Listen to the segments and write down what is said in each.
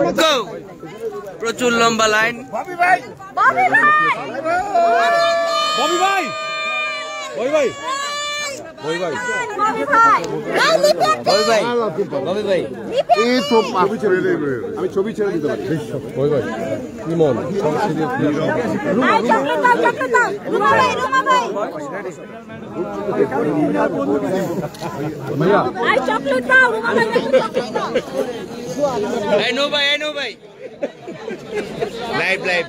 প্রচুর লম্বা লাইন। ববি ভাই আমি ছবি ছেড়ে দিতে পারি। ইমন লাইভ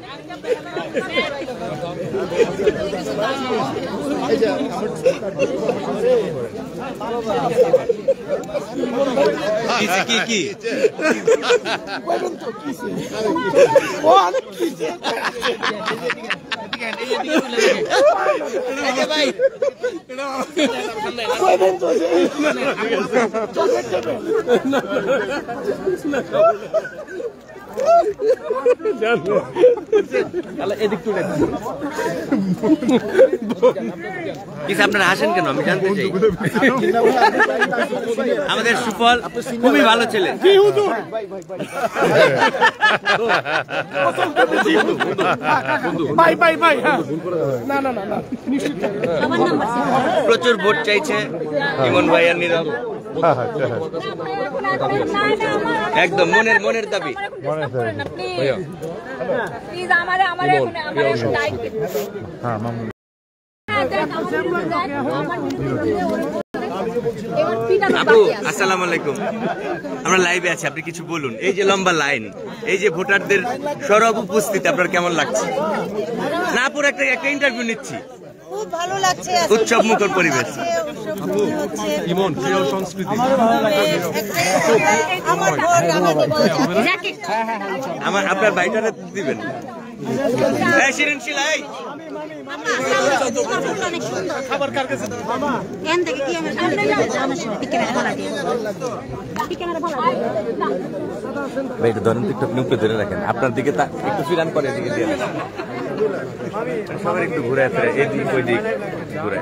কি আপনারা আসেন কেন আমি জানতে চাই। আমাদের সুফল খুবই ভালো ছেলে। প্রচুর ভোট চাইছে ইমন ভাই আর নীরব। একদম মনের দাবি। আপু আসসালামু আলাইকুম, আমরা লাইভে আছি, আপনি কিছু বলুন। এই যে লম্বা লাইন, এই যে ভোটারদের সরব উপস্থিতি, আপনার কেমন লাগছে? না পুরো একটা ইন্টারভিউ নিচ্ছি। খুব ভালো লাগছে, উৎসব মুখর পরিবেশ। ইমন প্রিয় সংস্কৃতি আমার আপনার বাইটারে দিবেন। ধরে রাখেন, আপনার দিকে একটু ফিরান করে এদিকে দিয়ে সবাই একটু ঘুরে আসে, এদিক ওই দিক ঘুরে।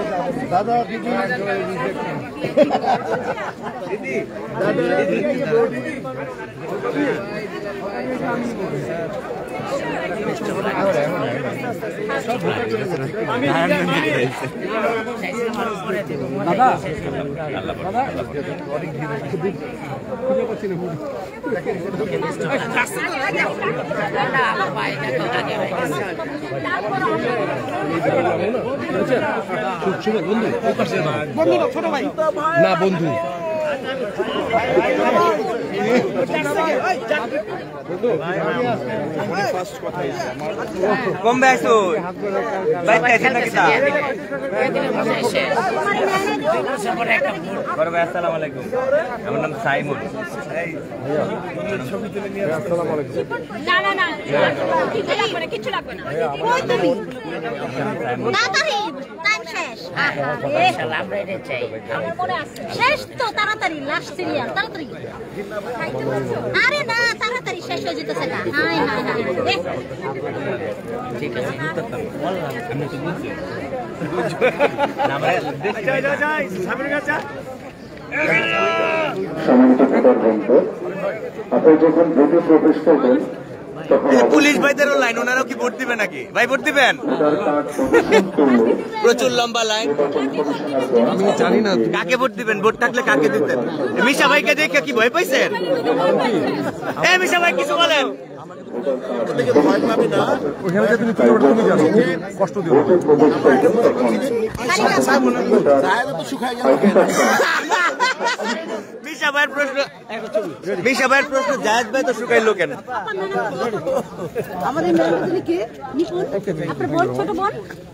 না বন্ধু কমবে আসো বাইক আছে নাকি তা বড় ভাই আসসালামু আলাইকুম, আমার নাম সাইমন। ছবি তুলে নিয়ে আসসালামু আলাইকুম। না না না কিছু লাগবে না, কিছু লাগবে না। কই তুমি তাড়াতাড়ি টাইম শেষ। ইনশাআল্লাহ আমরা এটা চাই, আমার মনে আছে শেষ তো তাড়াতাড়ি লাস্ট সিরিয়াল তাড়াতাড়ি। আরে না তাড়াতাড়ি শেষ হয়ে যেতেছে না। হাই হাই হাই ঠিক আছে আমি তো বুঝছি না আমরা যাই সামনে গেছে। সম্মানিত ভোটার বন্ধু, আপনি যখন ভোটে প্রবেশ করবেন পুলিশ ভাইদেরও লাইন, ওনারাও কি ভোট দিবেন নাকি? ভাই ভোট দিবেন? প্রচুর লম্বা লাইন। আমি জানি না কাকে ভোট দিবেন, ভোট থাকলে কাকে দিতেন? মিশা ভাইকে দেখে কি ভয় পাইছেন? এ মিশা ভাই কিছু বলেন। ওখানে তুমি তুমি জানো কষ্ট দিও মিশা ভাইয়ের প্রশ্ন জায়েদ ভাই তো শুকাইলো কেন? আমাদের কে নিপুণ আপনার বোন ছোট বোন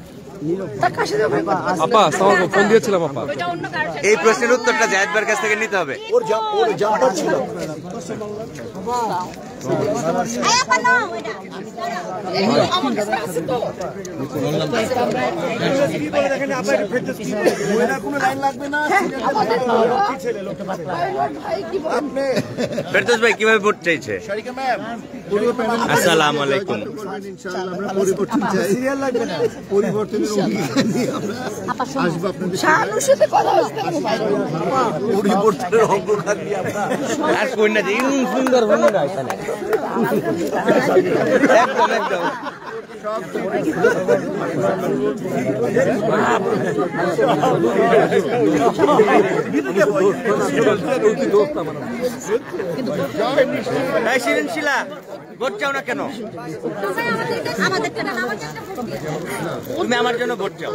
আপা ফোন দিয়েছিলাম আপা। এই প্রশ্নের উত্তরটা জায়েদ ভাইয়ের কাছ থেকে নিতে হবে। ওর জামাটা ছিল ফেরদৌস ভাই কিভাবে ভোট চাইছে? আসসালামু আলাইকুম। আর কই না সুন্দর ভূমিকা এখানে একদম একদম শিলা ভোট চাও না কেন? তুমি আমার জন্য ভোট চাও।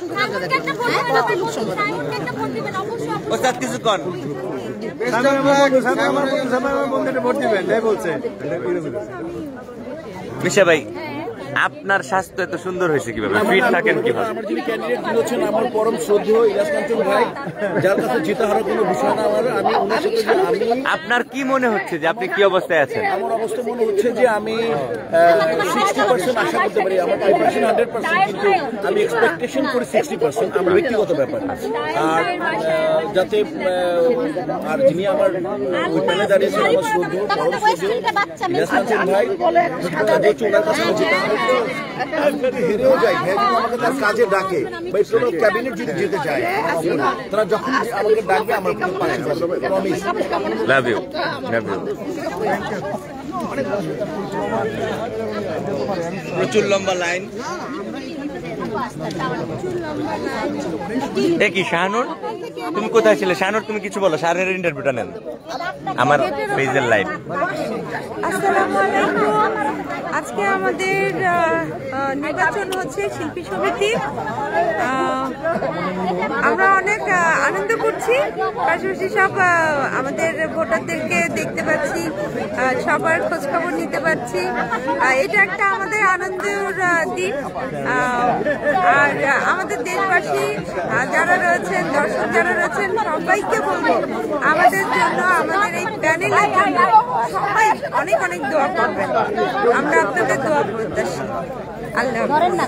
ওস্তাদ কিছু কন মিশা ভাই, আপনার স্বাস্থ্য এত সুন্দর হয়েছে কিভাবে? ফিট থাকেন কিভাবে? আমার যিনি ক্যান্ডিডেট তিনি হচ্ছেন আমার পরম শ্রদ্ধেয় ইলিয়াস কাঞ্চন ভাই, যার কাছে জিতে হারার কোনো বিষয় না আমার। আমি ওনার সাথে আপনার কি মনে হচ্ছে যে আপনি কি অবস্থায় আছেন? আমার অবস্থা মনে হচ্ছে যে আমি 60% আশা করতে পারি। আমার প্রিপারেশন 100%, কিন্তু আমি এক্সপেকটেশন করি 60%। আমার ব্যক্তিগত ব্যাপার। আর যাতে আর যিনি আমার ওই প্যানে দাঁড়িয়েছেন আমার শ্রদ্ধেয় পরম শ্রদ্ধেয় ইলিয়াস কাঞ্চন ভাই, ওনার কাছে জিতে হেরেও যায়, আমাকে তার কাজে ডাকে বা কোনো ক্যাবিনেট যদি যেতে চায় তারা যখন আমাকে ডাকবে আমার পাশে থাকবে, promise. Love you, love you. প্রচুর লম্বা লাইন। কি শাহানুর, তুমি কোথায় ছিলে? শাহানুর তুমি কিছু বলো, শাহানুরের ইন্টারভিউটা নেন। আমার পেজের লাইভ। আসসালামু আলাইকুম। আজকে আমাদের নির্বাচন হচ্ছে শিল্পী সমিতির। আমরা অনেক আনন্দ করছি, পাশাপাশি সব আমাদের ভোটারদেরকে দেখতে পাচ্ছি, সবার খোঁজখবর নিতে পারছি। এটা একটা আমাদের আনন্দের দিন। আর আমাদের দেশবাসী যারা রয়েছেন, দর্শক যারা রয়েছেন, সবাইকে বলবো আমাদের জন্য, আমাদের এই প্যানেলের জন্য সবাই অনেক অনেক দোয়া করবেন। আমরা আপনাদের দোয়া প্রত্যাশী। আল্লাহ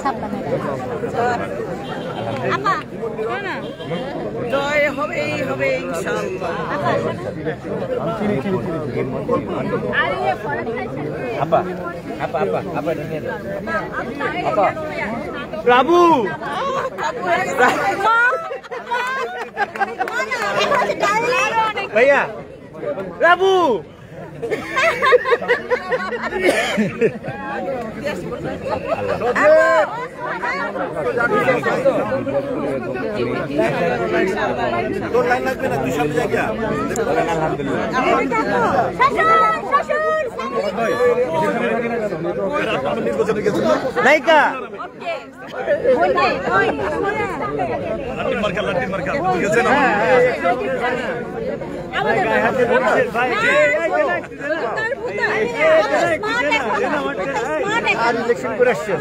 জয় হবেই হবে ইনশাআল্লাহ। আপা আপা আপা আপা আপা বাবু ভাইয়া বাবু তোর লাইন লাগবে না, তুই সামনে যা গিয়া। নাইকা আর ইলেকশন করে আসছেন।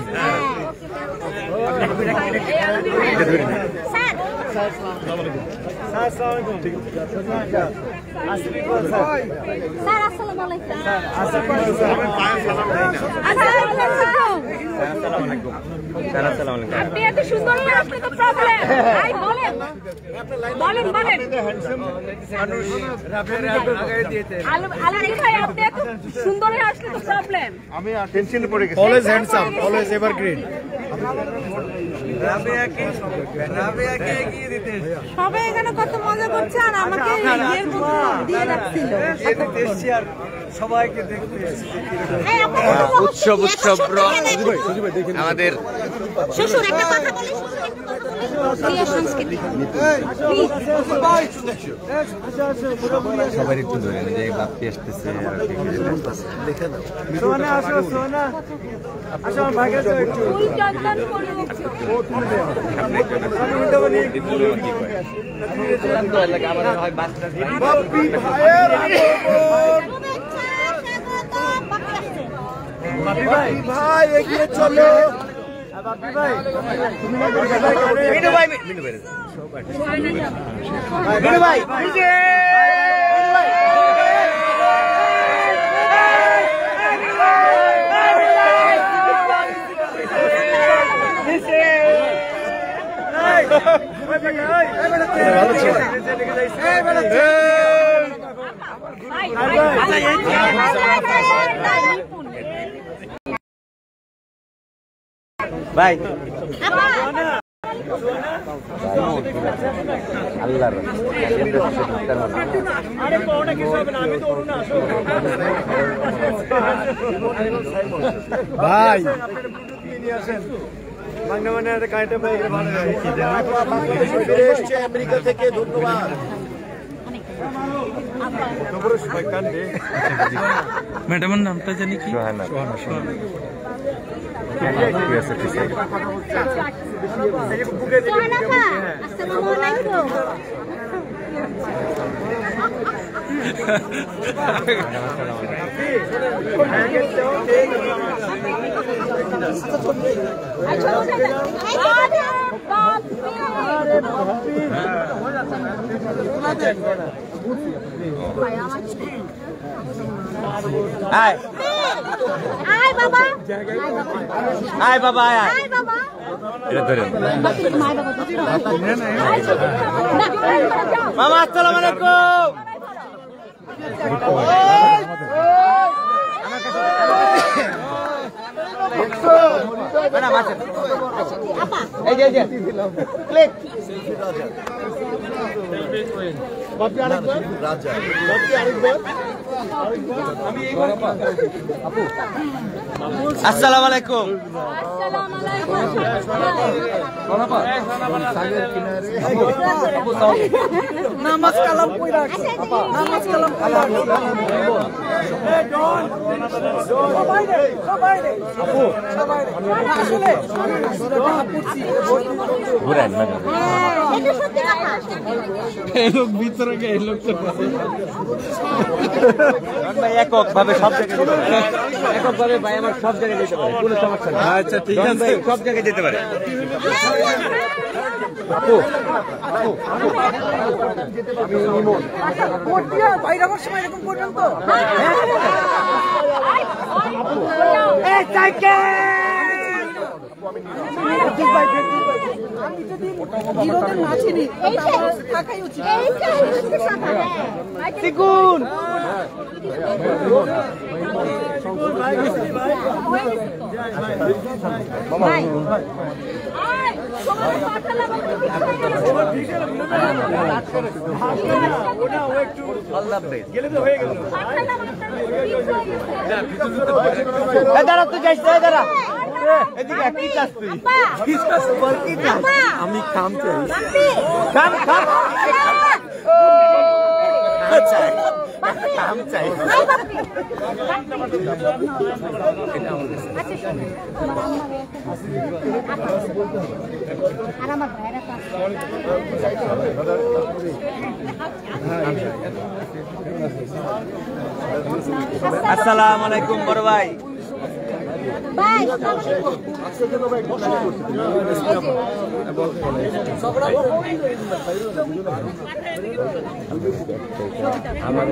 আপনি এত সুন্দর হয়ে আসলে তো প্রবলেম। বলেন বলেন বলেন আলাদি ভাই, আপনি এত সুন্দর হয়ে আসলে তো প্রবলেম। আমি টেনশনে পড়ে গেছি। Always handsome, always evergreen. সবাই এখানে কত মজা করছে, আর আমাকে ইয়ের মতো দিয়ে রাখছিল। সবাইকে দেখতে উৎসব উৎসব আমাদের শ্বশুর একটা কথা বলি, ক্রিয়া সংস্কৃতি সবার একটু ধরে যে বাপ্পি আসতেছে। সোনা আসো, সোনা আসো, আমার ভাগে তো একটু ফুল চন্দন করুন। বাপ্পি ভাইয়ের বাপ্পি ভাই এগিয়ে চলো। বাপ্পি ভাই মিনু ভাই, মিনু ভাই, মিনু ভাই ভাই আল্লাহর ভাই আমেরিকা থেকে ধন্যবাদ। ম্যাডামের নামটা জানি কি? সোহানা আপা, আসসালামু আলাইকুম। আয় আয় বাবা, আয় বাবা আয় আয় বাবা। এটা ধরেন মামা আসসালামু আলাইকুম। ম্যাডাম আসেন এই যে ক্লিক আসসালামু আলাইকুম। নামাজ কালাম কইরা নামাজ কালাম ঘুরেন ম্যাডাম এটা সত্যি কথা। এই লোক ভিতরে গে, এই লোক তো একক ভাবে সব জায়গায় একক ভাবে ভাই আমার সব জায়গায় যেতে পারে, কোনো সমস্যা নেই। আচ্ছা ঠিক আছে, সব জায়গায় যেতে পারে। বাইরে সময় এরকম করবেন তো? বিরোধের মাঝে নেই, থাকাই উচিত। দ্বিগুণ দাঁড়া তুই যাইস, দাঁড়া এদিকে কি চাস তুই? আমি কাম চাই। খাম খাম কাম চাই। আসসালামু আলাইকুম বড় ভাই। আমার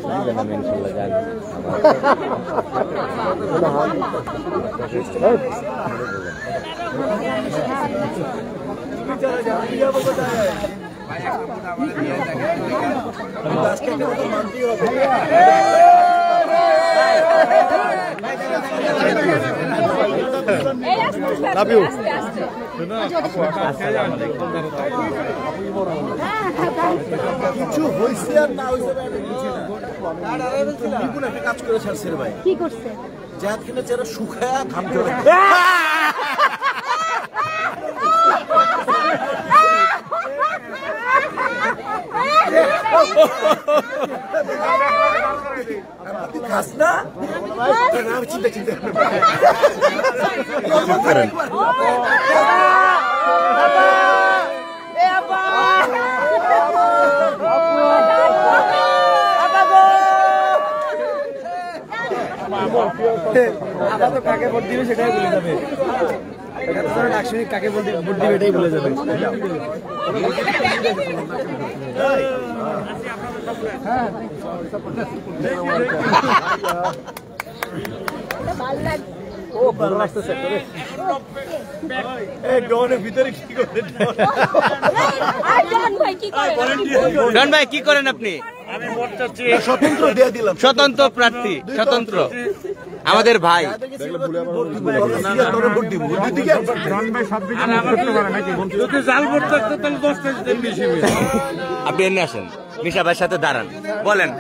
লাভ ইউ। কিছু হয়েছে আর না হয়েছে একটা কাজ করে ছাড়ছে রে ভাই। কি করছে? যার কিনা যারা শুকায়া ঘাম ঝরে খাস না চিন্তা চিন্তা করেন। আবার তো কাকে ভোট দিবে সেটাই ভুলে যাবে। কাকে ভোট দিবে এটাই ভুলে যাবে। ভালো লাগছে। ও ভালো লাগতেছে। আর জন ভাই কি করে? ডন ভাই কি করেন আপনি? স্বতন্ত্র দিয়ে দিলাম। স্বতন্ত্র প্রার্থী, স্বতন্ত্র আমাদের ভাই। আপনি এনে আসেন, নিশা ভাইয়ের সাথে দাঁড়ান, বলেন।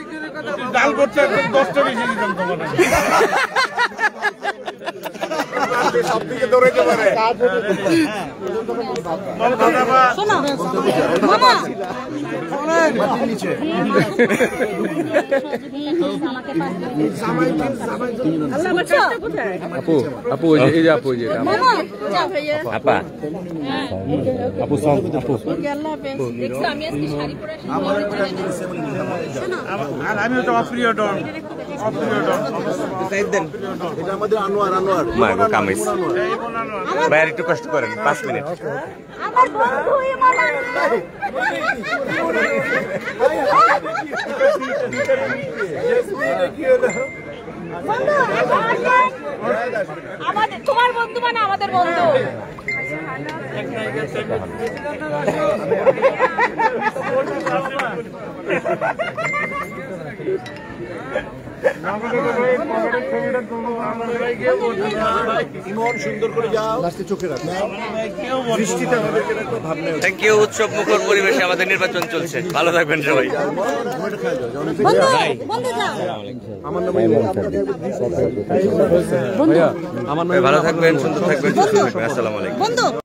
শোনো মামা আপু আপু এই যে আপু যে মামা যাও ভাইয়া আপা আপু সব আপু দেখছো আমি আজকে শাড়ি পরে এটা আমাদের আনোয়ার মাগো কামিজ ভাই আর একটু কষ্ট করেন, 5 মিনিট। আমার বন্ধু ইমান আমাদের তোমার বন্ধু মানে আমাদের বন্ধু। ইমন সুন্দর করে যাও, লাস্টে চোখে রাখ। বৃষ্টিতে আমাদেরকে একটা ভাবনা। Thank you. উৎসব মুখর পরিবেশে আমাদের নির্বাচন চলছে, ভালো থাকবেন সবাই। বন্ধু যাও আমার নাম ভাইয়া আমার ভালো থাকবেন, সুন্দর থাকবেন, সুস্থ থাকবেন। আসসালামু আলাইকুম। বন্ধু